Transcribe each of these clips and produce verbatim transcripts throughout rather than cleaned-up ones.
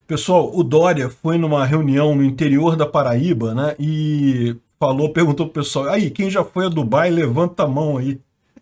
Pessoal, o Dória foi numa reunião no interior da Paraíba, né? E falou, perguntou pro pessoal, aí, quem já foi a Dubai, levanta a mão aí.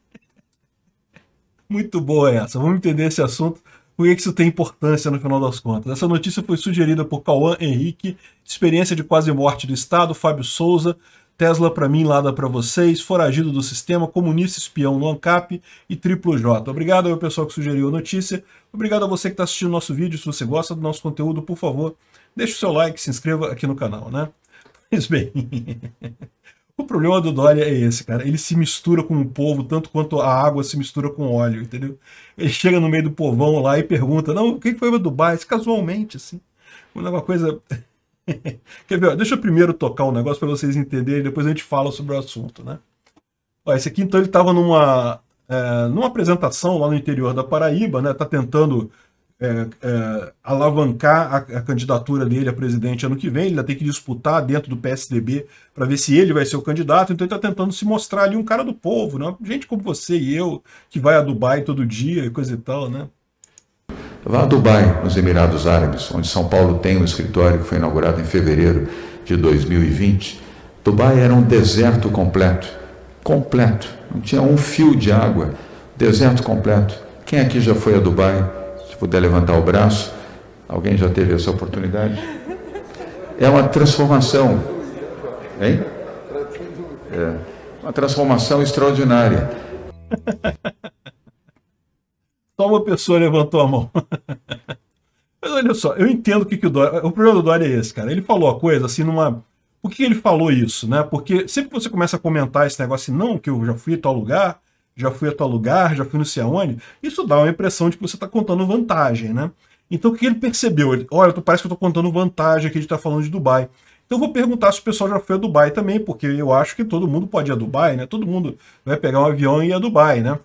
Muito boa essa. Vamos entender esse assunto, por que isso tem importância no final das contas. Essa notícia foi sugerida por Cauã Henrique, experiência de quase morte do Estado, Fábio Souza, Tesla pra mim, Lada pra vocês, foragido do sistema, comunista espião no ANCAP e Triplo J. Obrigado ao pessoal que sugeriu a notícia. Obrigado a você que está assistindo o nosso vídeo. Se você gosta do nosso conteúdo, por favor, deixe o seu like, se inscreva aqui no canal, né? Pois bem, o problema do Dória é esse, cara. Ele se mistura com o povo tanto quanto a água se mistura com óleo, entendeu? Ele chega no meio do povão lá e pergunta, não, o que foi a Dubai? Casualmente, assim. Uma coisa... Quer ver? Deixa eu primeiro tocar um negócio para vocês entenderem, depois a gente fala sobre o assunto, né? Ó, esse aqui, então, ele estava numa, é, numa apresentação lá no interior da Paraíba, né? Tá tentando é, é, alavancar a, a candidatura dele a presidente ano que vem. Ele ainda tem que disputar dentro do P S D B para ver se ele vai ser o candidato. Então ele está tentando se mostrar ali um cara do povo, né? Gente como você e eu, que vai a Dubai todo dia e coisa e tal, né? Vá a Dubai, nos Emirados Árabes, onde São Paulo tem um escritório que foi inaugurado em fevereiro de dois mil e vinte. Dubai era um deserto completo, completo, não tinha um fio de água, deserto completo. Quem aqui já foi a Dubai? Se puder levantar o braço, alguém já teve essa oportunidade? É uma transformação, hein? É uma transformação extraordinária. Só uma pessoa levantou a mão. Mas olha só, eu entendo que, que o Dória... O problema do Dória é esse, cara. Ele falou a coisa assim numa... Por que ele falou isso, né? Porque sempre que você começa a comentar esse negócio assim, não, que eu já fui a tal lugar, já fui a tal lugar, já fui não sei aonde, isso dá uma impressão de que você está contando vantagem, né? Então o que ele percebeu? Ele, olha, parece que eu estou contando vantagem aqui de estar falando de Dubai. Então eu vou perguntar se o pessoal já foi a Dubai também, porque eu acho que todo mundo pode ir a Dubai, né? Todo mundo vai pegar um avião e ir a Dubai, né?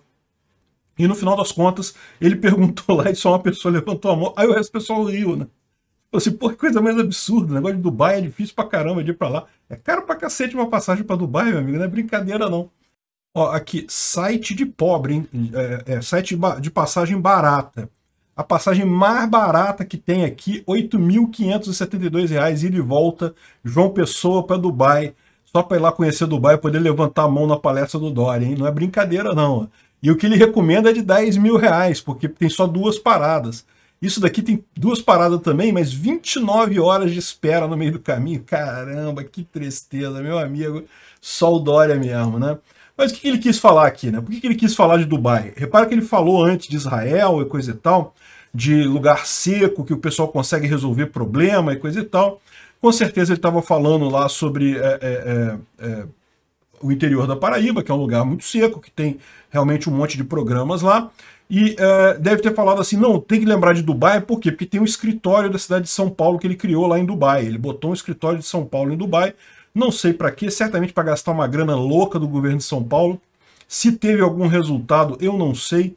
E no final das contas, ele perguntou lá e só uma pessoa levantou a mão. Aí o resto do pessoal riu, né? Falei assim, pô, que coisa mais absurda. O negócio de Dubai é difícil pra caramba de ir pra lá. É caro pra cacete uma passagem pra Dubai, meu amigo. Não é brincadeira, não. Ó, aqui, site de pobre, hein? É, é, site de passagem barata. A passagem mais barata que tem aqui, oito mil quinhentos e setenta e dois reais, ida e volta, João Pessoa pra Dubai. Só pra ir lá conhecer Dubai e poder levantar a mão na palestra do Dória, hein? Não é brincadeira, não. E o que ele recomenda é de dez mil reais, porque tem só duas paradas. Isso daqui tem duas paradas também, mas vinte e nove horas de espera no meio do caminho. Caramba, que tristeza, meu amigo. Só o Dória mesmo, né? Mas o que ele quis falar aqui, né? Por que ele quis falar de Dubai? Repara que ele falou antes de Israel e coisa e tal, de lugar seco, que o pessoal consegue resolver problema e coisa e tal. Com certeza ele estava falando lá sobre... É, é, é, o interior da Paraíba, que é um lugar muito seco, que tem realmente um monte de programas lá, e é, deve ter falado assim, não, tem que lembrar de Dubai, por quê? Porque tem um escritório da cidade de São Paulo que ele criou lá em Dubai, ele botou um escritório de São Paulo em Dubai, não sei para quê, certamente para gastar uma grana louca do governo de São Paulo, se teve algum resultado, eu não sei,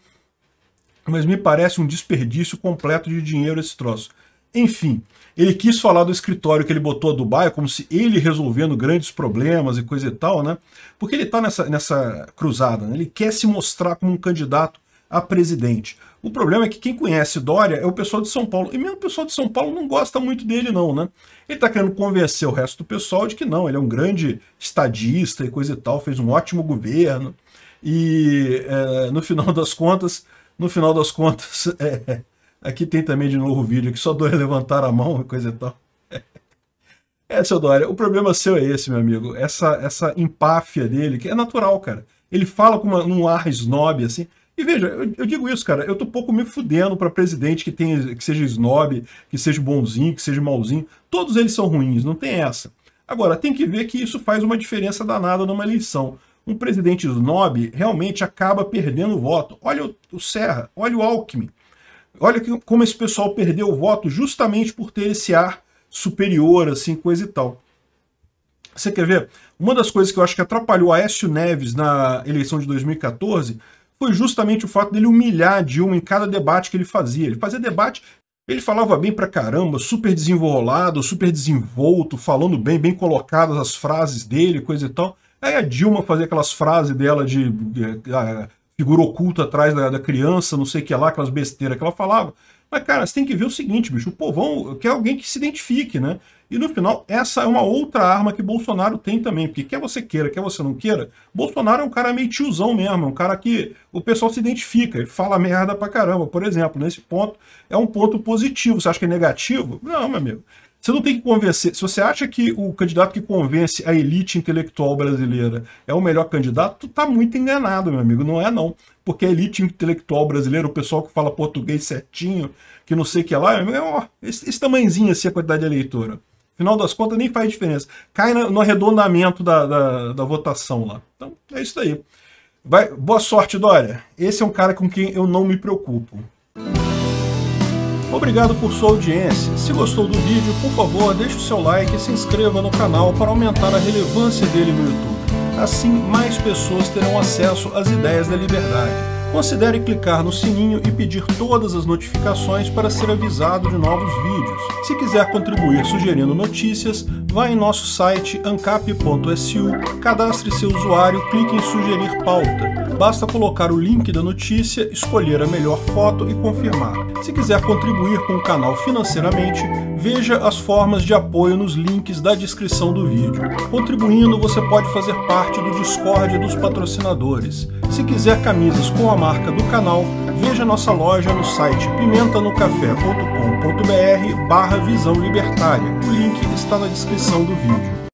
mas me parece um desperdício completo de dinheiro esse troço. Enfim, ele quis falar do escritório que ele botou a Dubai, como se ele resolvendo grandes problemas e coisa e tal, né? Porque ele está nessa, nessa cruzada, né? Ele quer se mostrar como um candidato a presidente. O problema é que quem conhece Dória é o pessoal de São Paulo, e mesmo o pessoal de São Paulo não gosta muito dele não, né? Ele está querendo convencer o resto do pessoal de que não, ele é um grande estadista e coisa e tal, fez um ótimo governo, e é, no final das contas, no final das contas... É, aqui tem também de novo o vídeo, que só Dória levantar a mão e coisa e tal. É, seu Dória, o problema seu é esse, meu amigo. Essa, essa empáfia dele, que é natural, cara. Ele fala com uma, um ar snob, assim. E veja, eu, eu digo isso, cara, eu tô pouco me fudendo pra presidente que, tem, que seja snob, que seja bonzinho, que seja malzinho. Todos eles são ruins, não tem essa. Agora, tem que ver que isso faz uma diferença danada numa eleição. Um presidente snob realmente acaba perdendo o voto. Olha o, o Serra, olha o Alckmin. Olha que, como esse pessoal perdeu o voto justamente por ter esse ar superior, assim, coisa e tal. Você quer ver? Uma das coisas que eu acho que atrapalhou Aécio Neves na eleição de dois mil e quatorze foi justamente o fato dele humilhar a Dilma em cada debate que ele fazia. Ele fazia debate, ele falava bem pra caramba, super desenrolado, super desenvolto, falando bem, bem colocadas as frases dele, coisa e tal. Aí a Dilma fazia aquelas frases dela de... de, de figura oculta atrás da, da criança, não sei o que lá, aquelas besteiras que ela falava, Mas, cara, você tem que ver o seguinte, bicho, o povão quer alguém que se identifique, né? E no final, essa é uma outra arma que Bolsonaro tem também, porque quer você queira, quer você não queira, Bolsonaro é um cara meio tiozão mesmo, é um cara que o pessoal se identifica, ele fala merda pra caramba, por exemplo, nesse ponto é um ponto positivo. Você acha que é negativo? Não, meu amigo. Você não tem que convencer. Se você acha que o candidato que convence a elite intelectual brasileira é o melhor candidato, tu tá muito enganado, meu amigo. Não é não. Porque a elite intelectual brasileira, o pessoal que fala português certinho, que não sei o que lá, é ó, esse, esse tamanhozinho assim a quantidade de eleitora. Afinal das contas, nem faz diferença. Cai no arredondamento da, da, da votação lá. Então, é isso daí. Vai, boa sorte, Dória. Esse é um cara com quem eu não me preocupo. Obrigado por sua audiência. Se gostou do vídeo, por favor, deixe o seu like e se inscreva no canal para aumentar a relevância dele no YouTube. Assim, mais pessoas terão acesso às ideias da liberdade. Considere clicar no sininho e pedir todas as notificações para ser avisado de novos vídeos. Se quiser contribuir sugerindo notícias, vá em nosso site ancap ponto S U, cadastre seu usuário, clique em sugerir pauta. Basta colocar o link da notícia, escolher a melhor foto e confirmar. Se quiser contribuir com o canal financeiramente, veja as formas de apoio nos links da descrição do vídeo. Contribuindo, você pode fazer parte do Discord dos patrocinadores. Se quiser camisas com a marca do canal, veja nossa loja no site pimenta no café ponto com ponto br barra visão libertária. O link está na descrição do vídeo.